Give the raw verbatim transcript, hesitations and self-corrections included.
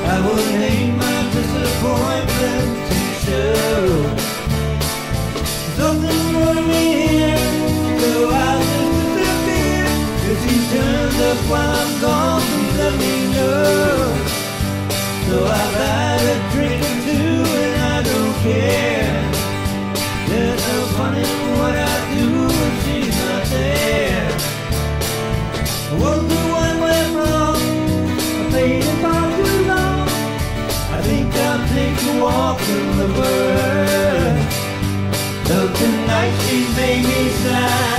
I would hang my disappointment t-shirt. Something brought me here, so I'll just disappear. If he turns up while I'm gone, please let me know. So I've had a drink or two and I don't care. There's no fun in what I do when she's not there. I won't do what went wrong, I played it far too long. I think I'll take a walk in the bird. So tonight she made me sad.